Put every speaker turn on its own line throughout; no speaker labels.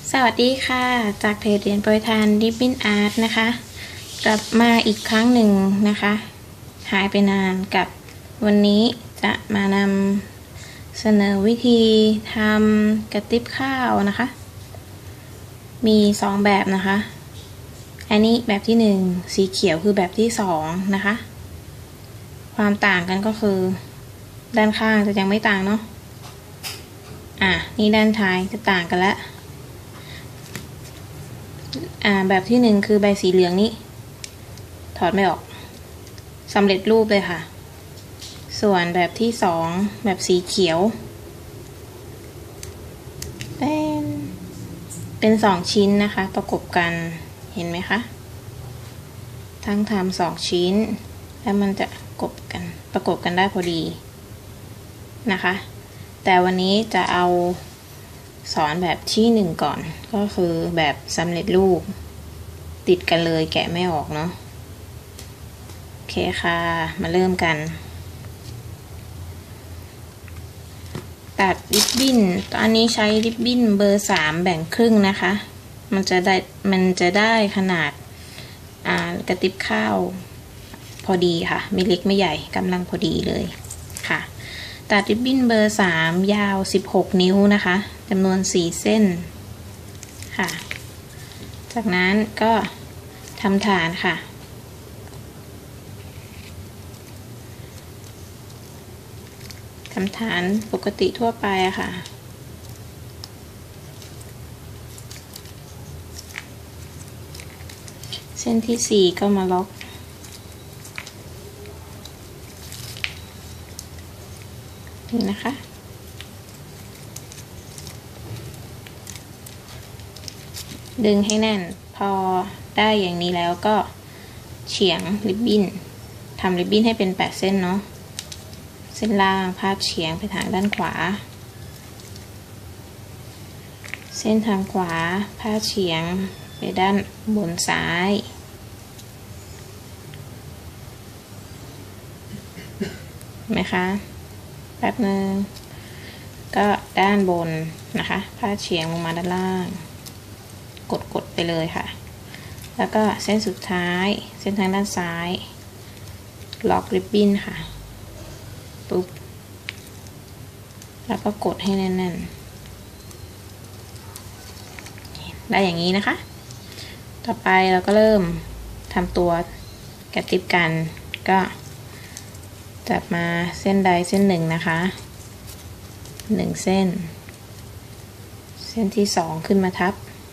สวัสดีค่ะจากเพจเรียนโปรยทานริบบิ้นอาร์ตนะคะกลับมาอีกครั้งหนึ่งนะคะหายไปนานกับวันนี้จะมานำเสนอวิธีทำกระติบข้าวนะคะมี2แบบนะคะอันนี้แบบที่1สีเขียวคือแบบที่2นะคะความต่างกันก็คือด้านข้างจะยังไม่ต่างเนาะนี่ด้านท้ายจะต่างกันแล้วแบบที่1คือใบสีเหลืองนี้ถอดไม่ออกสำเร็จรูปเลยค่ะส่วนแบบที่2แบบสีเขียวเป็น2ชิ้นนะคะประกบกันเห็นไหมคะทั้งทำ2ชิ้นแล้วมันจะประกบกันได้พอดีนะคะแต่วันนี้จะเอาสอนแบบที่1ก่อนก็คือแบบสำเร็จรูปติดกันเลยแกะไม่ออกเนาะโอเคค่ะมาเริ่มกันตัดริบบิ้นตอนนี้ใช้ริบบิ้นเบอร์3แบ่งครึ่งนะคะมันจะได้ขนาดกระติบข้าวพอดีค่ะไม่เล็กไม่ใหญ่กำลังพอดีเลยค่ะตัดริบบิ้นเบอร์3ยาว16นิ้วนะคะจำนวน4เส้นค่ะจากนั้นก็ทำฐานค่ะทำฐานปกติทั่วไปอะค่ะเส้นที่4ก็มาล็อกนี่นะคะดึงให้แน่นพอได้อย่างนี้แล้วก็เฉียงริบบิ้นทำริบบิ้นให้เป็น8เส้นเนาะเส้นล่างพาดเฉียงไปทางด้านขวาเส้นทางขวาพาดเฉียงไปด้านบนซ้ายไหมคะแป๊บนึงก็ด้านบนนะคะพาดเฉียงลงมาด้านล่างกดไปเลยค่ะแล้วก็เส้นสุดท้ายเส้นทางด้านซ้ายล็อกริบบิ้นค่ะปุ๊บแล้วก็กดให้แน่นๆได้อย่างนี้นะคะต่อไปเราก็เริ่มทำตัวกระติบกันก็จับมาเส้นใดเส้นหนึ่งนะคะ1เส้นที่2ขึ้นมาทับ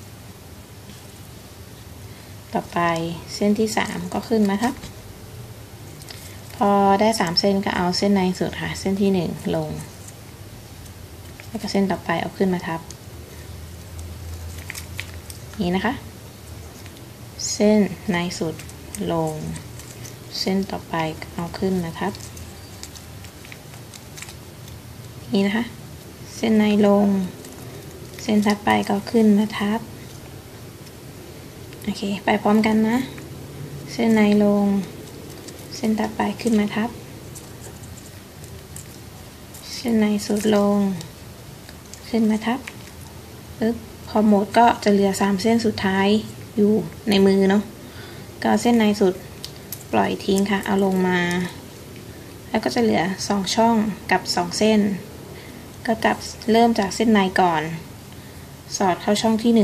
ต่อไปเส้นที่3ก็ขึ้นมาทับพอได้3เส้นก็เอาเส้นในสุดค่ะเส้นที่1ลงแล้วก็เส้นต่อไปเอาขึ้นมาทับนี่นะคะเส้นในสุดลงเส้นต่อไปเอาขึ้นมาทับนี่นะคะเส้นในลงเส้นถัดไปก็ขึ้นมาทับโอเคไปพร้อมกันนะเส้นในลงเส้นถัดไปขึ้นมาทับเส้นในสุดลงขึ้นมาทับปึ๊บพอหมดก็จะเหลือ3เส้นสุดท้ายอยู่ในมือเนาะก็เส้นในสุดปล่อยทิ้งค่ะเอาลงมาแล้วก็จะเหลือ2ช่องกับ2เส้นก็จับเริ่มจากเส้นในก่อนสอดเข้าช่องที่1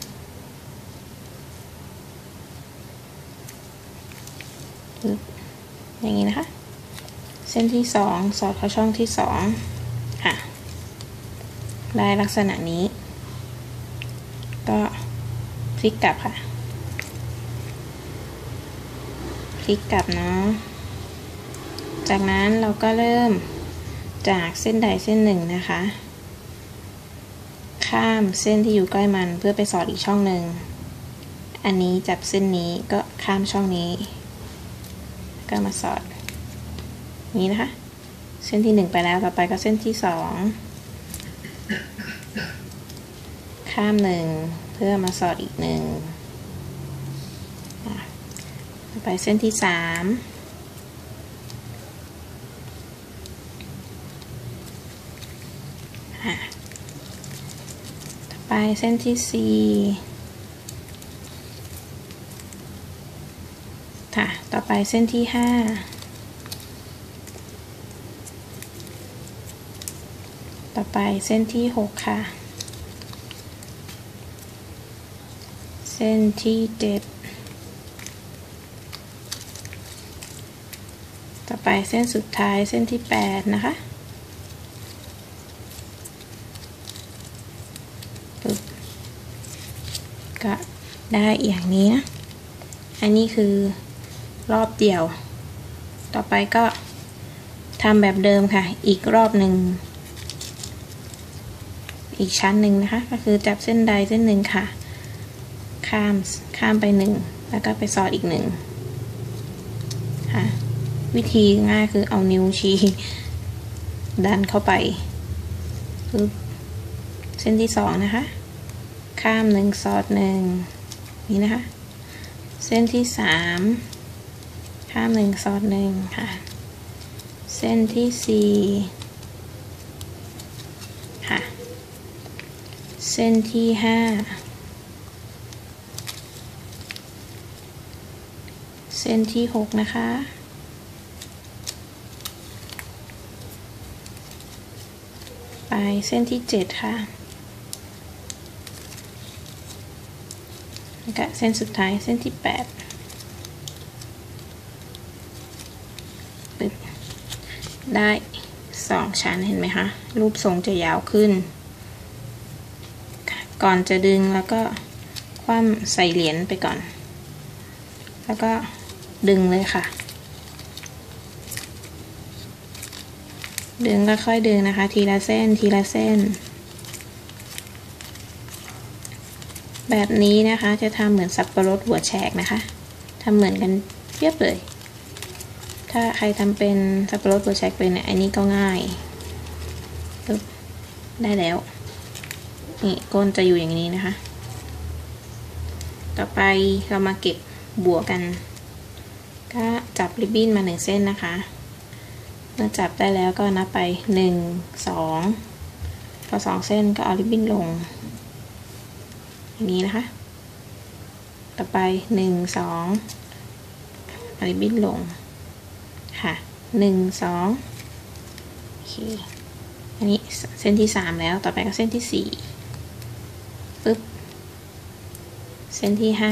อย่างนี้นะคะเส้นที่2สอดเข้าช่องที่2ค่ะได้ลักษณะนี้ก็พลิกกลับค่ะพลิกกลับเนาะจากนั้นเราก็เริ่มจากเส้นใดเส้นหนึ่งนะคะข้ามเส้นที่อยู่ใกล้มันเพื่อไปสอดอีกช่องหนึ่งอันนี้จับเส้นนี้ก็ข้ามช่องนี้ก็มาสอดนี้นะคะเส้นที่1ไปแล้วต่อไปก็เส้นที่2ข้าม1เพื่อมาสอดอีก1ต่อไปเส้นที่3ต่อไปเส้นที่4ค่ะต่อไปเส้นที่5ต่อไปเส้นที่6ค่ะเส้นที่7ต่อไปเส้นสุดท้ายเส้นที่8นะคะปึ๊บก็ได้อย่างนี้นะอันนี้คือรอบเดียวต่อไปก็ทำแบบเดิมค่ะอีกรอบหนึ่งอีกชั้นหนึ่งนะคะก็คือจับเส้นใดเส้นหนึ่งค่ะข้ามไป1แล้วก็ไปสอดอีก1ค่ะวิธีง่ายคือเอานิ้วชี้ดันเข้าไปปึ๊บเส้นที่2นะคะข้าม1สอด1นี่นะคะเส้นที่3ข้าม1สอด1ค่ะเส้นที่4ค่ะเส้นที่5เส้นที่6นะคะไปเส้นที่7ค่ะแล้วก็เส้นสุดท้ายเส้นที่8ปึ๊บได้2ชั้นเห็นไหมคะรูปทรงจะยาวขึ้นก่อนจะดึงแล้วก็คว่ำใส่เหรียญไปก่อนแล้วก็ดึงเลยค่ะดึงก็ค่อยดึงนะคะทีละเส้นทีละเส้นแบบนี้นะคะจะทำเหมือนสับปะรดหัวแฉกนะคะทำเหมือนกันเทียบเลยถ้าใครทำเป็นสับปะรดหัวแฉกเป็นเนี่ยอันนี้ก็ง่ายปึ๊บได้แล้วนี่ก้นจะอยู่อย่างนี้นะคะต่อไปเรามาเก็บบัวกันก็จับริบบิ้นมา1เส้นนะคะเมื่อจับได้แล้วก็นับไป1 2พอ2เส้นก็เอาริบบิ้นลงอย่างนี้นะคะต่อไป1 2เอาริบบิ้นลงค่ะ1 2โอเคอันนี้เส้นที่3แล้วต่อไปก็เส้นที่4ปึ๊บเส้นที่5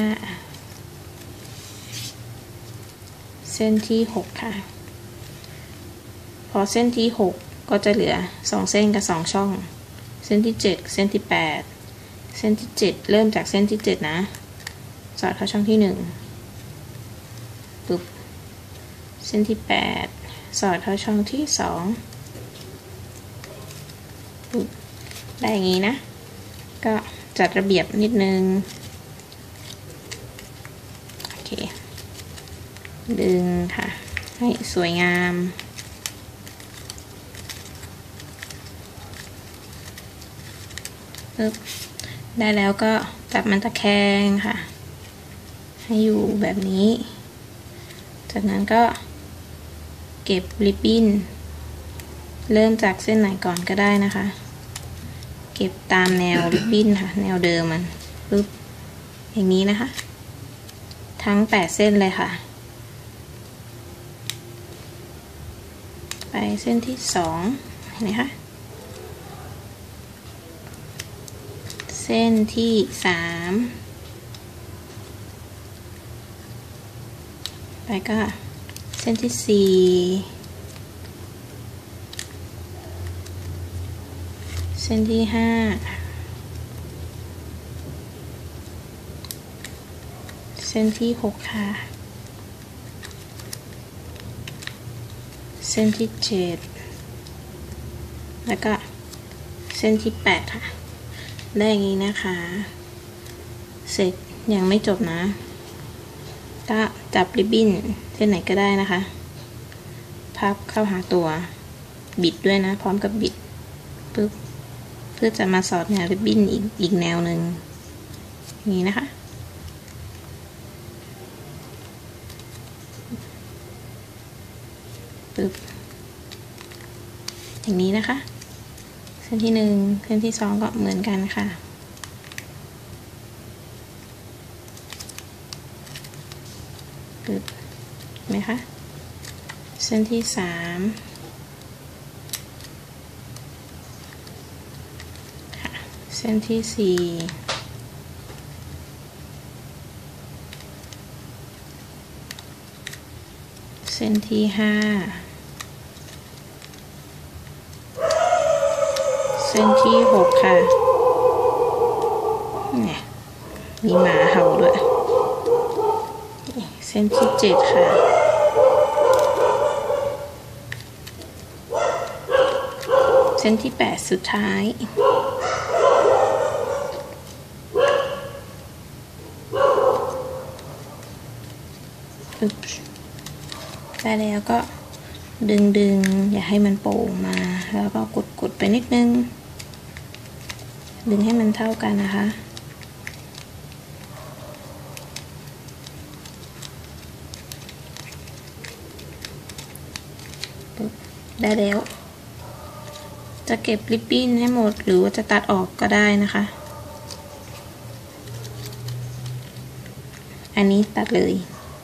เส้นที่6ค่ะพอเส้นที่6ก็จะเหลือ2เส้นกับ2ช่องเส้นที่7เส้นที่8เส้นที่7เริ่มจากเส้นที่7นะสอดเข้าช่องที่1ปึ๊บเส้นที่8สอดเข้าช่องที่2ปึ๊บได้อย่างนี้นะก็จัดระเบียบนิดนึงโอเคดึงค่ะให้สวยงามปึ๊บได้แล้วก็จับมันตะแคงค่ะให้อยู่แบบนี้จากนั้นก็เก็บริบบิ้นเริ่มจากเส้นไหนก่อนก็ได้นะคะเก็บตามแนวริบบิ้นค่ะแนวเดิมมันปึ๊บอย่างนี้นะคะทั้ง8เส้นเลยค่ะไปเส้นที่2เห็นไหมคะเส้นที่3ไปก็เส้นที่4เส้นที่5เส้นที่6ค่ะเส้นที่7แล้วก็เส้นที่8ค่ะได้อย่างนี้นะคะเสร็จยังไม่จบนะก็จับริบบิ้นเส้นไหนก็ได้นะคะพับเข้าหาตัวบิดด้วยนะพร้อมกับบิดปึ๊บเพื่อจะมาสอดแนวริบบิ้นอีกแนวหนึ่งอย่างนี้นะคะปึ๊บอย่างนี้นะคะเส้นที่1เส้นที่2ก็เหมือนกันค่ะปึ๊บไหมคะเส้นที่3ค่ะเส้นที่4เส้นที่5เส้นที่6ค่ะเนี่ยมีหมาเห่าด้วยเส้นที่7ค่ะเส้นที่8สุดท้ายได้แล้วก็ดึงอย่าให้มันโป่งมาแล้วก็กดไปนิดนึงดึงให้มันเท่ากันนะคะได้แล้วจะเก็บริบบิ้นให้หมดหรือว่าจะตัดออกก็ได้นะคะอันนี้ตัดเลย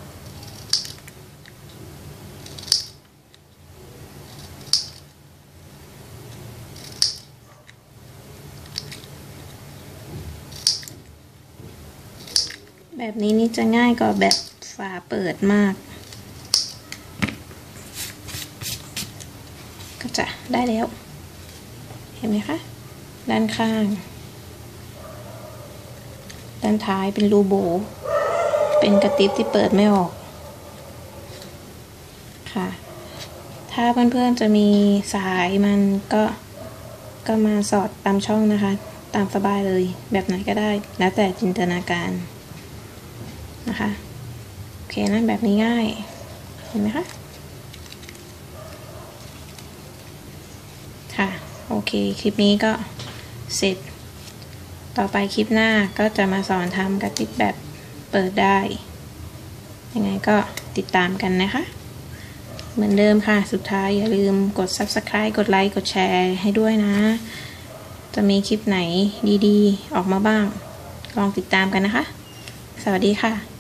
แบบนี้นี่จะง่ายกว่าแบบฝาเปิดมากก็จะได้แล้วเห็นไหมคะด้านข้างด้านท้ายเป็นรูโบเป็นกระติบที่เปิดไม่ออกค่ะถ้าเพื่อนๆจะมีสายมันก็มาสอดตามช่องนะคะตามสบายเลยแบบไหนก็ได้แล้วแต่จินตนาการนะคะโอเคนะแบบนี้ง่ายเห็นไหมคะค่ะโอเคคลิปนี้ก็เสร็จต่อไปคลิปหน้าก็จะมาสอนทำกระติบแบบเปิดได้ยังไงก็ติดตามกันนะคะเหมือนเดิมค่ะสุดท้ายอย่าลืมกด Subscribe กดไลค์กดแชร์ให้ด้วยนะจะมีคลิปไหนดีๆออกมาบ้างลองติดตามกันนะคะสวัสดีค่ะ